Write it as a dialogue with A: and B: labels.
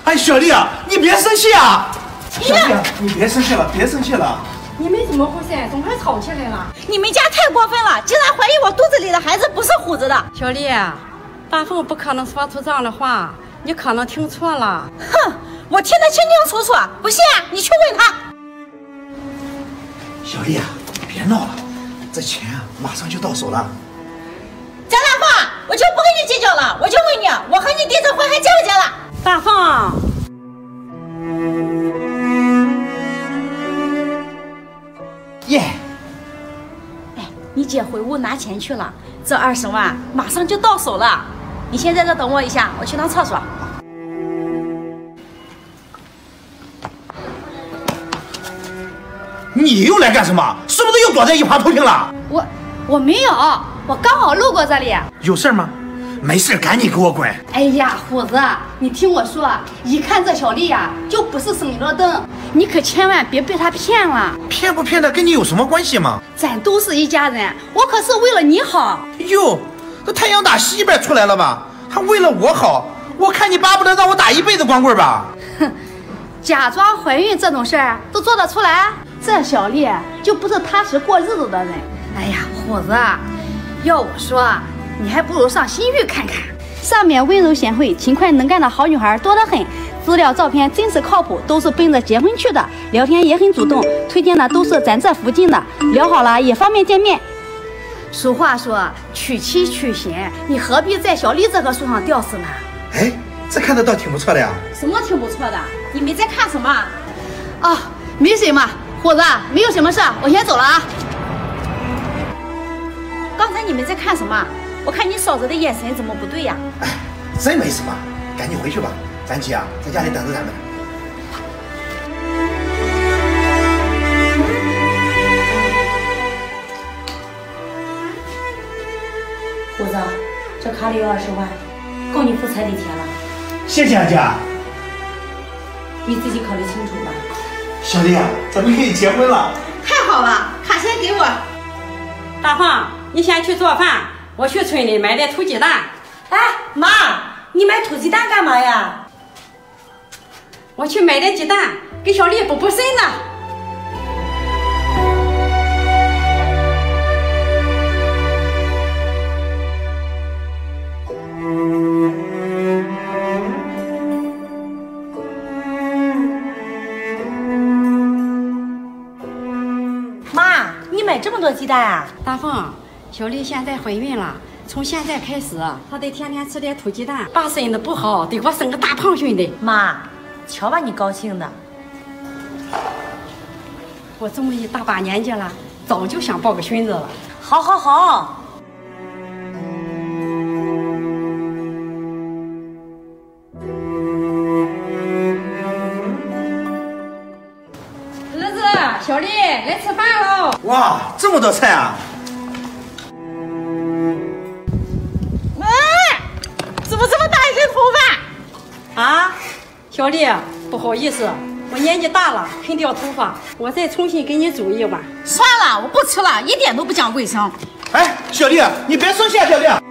A: 哎，小丽啊，你别生气啊！小丽啊，你别生气了，别生气了。
B: 你们怎么回事？怎么还吵起来了？
C: 你们家太过分了，竟然怀疑我肚子里的孩子不是虎子的。
B: 小丽，大凤不可能说出这样的话，你可能听错了。
C: 哼，我听得清清楚楚，不信你去问他。
A: 小丽啊，别闹了，这钱啊马上就到手了。
C: 张大凤，我就不跟你计较了，我就问你，我和你弟这婚还结不结了？
B: 大凤，
A: 耶！
C: 哎，你姐回屋拿钱去了，这20万马上就到手了。你先在这等我一下，我去趟厕所。
A: 你又来干什么？是不是又躲在一旁偷听了？
D: 我没有，我刚好路过这里。
A: 有事吗？没事，赶紧给我滚！
D: 哎呀，虎子，你听我说，一看这小丽呀，就不是省油的灯，你可千万别被她骗了。
A: 骗不骗的跟你有什么关系吗？
D: 咱都是一家人，我可是为了你好。
A: 哟，这太阳打西边出来了吧？还为了我好？我看你巴不得让我打一辈子光棍吧？
D: 哼，假装怀孕这种事儿都做得出来？这小丽就不是踏实过日子的人。哎呀，虎子，要我说，你还不如上新域看看，上面温柔贤惠、勤快能干的好女孩多得很，资料照片真实靠谱，都是奔着结婚去的，聊天也很主动，推荐的都是咱这附近的，聊好了也方便见面。俗话说，娶妻娶贤，你何必在小丽这棵树上吊死呢？
A: 哎，这看的倒挺不错的呀。
D: 什么挺不错的？你们在看什么？啊，没什么，虎子，没有什么事，我先走了啊。
C: 刚才你们在看什么？我看你嫂子的眼神怎么不对呀？
A: 哎，真没什么，赶紧回去吧，咱姐啊在家里等着咱们。
C: 虎子，这卡里有20万，够你付彩礼钱了。
A: 谢谢啊，姐。
C: 你自己考虑清楚吧。
A: 小丽啊，咱们可以结婚了。
C: 太好了，卡钱给我。
B: 大凤，你先去做饭，我去村里买点土鸡蛋。
C: 哎，妈，你买土鸡蛋干嘛呀？
B: 我去买点鸡蛋，给小丽补身呢。
C: 妈，你买这么多鸡蛋啊？
B: 大凤，小丽现在怀孕了，从现在开始，她得天天吃点土鸡蛋，把身子不好，得给我生个大胖孙的。
C: 妈，瞧把你高兴的。
B: 我这么一大把年纪了，早就想抱个孙子了。
C: 好好好。
B: 儿子，小丽，来吃饭喽！
A: 哇，这么多菜啊！
C: 怎么这么大一根头发？
B: 啊，小丽，不好意思，我年纪大了，肯掉头发，我再重新给你煮一碗。
C: 算了，我不吃了，一点都不讲卫生。
A: 哎，小丽，你别生气啊，小丽。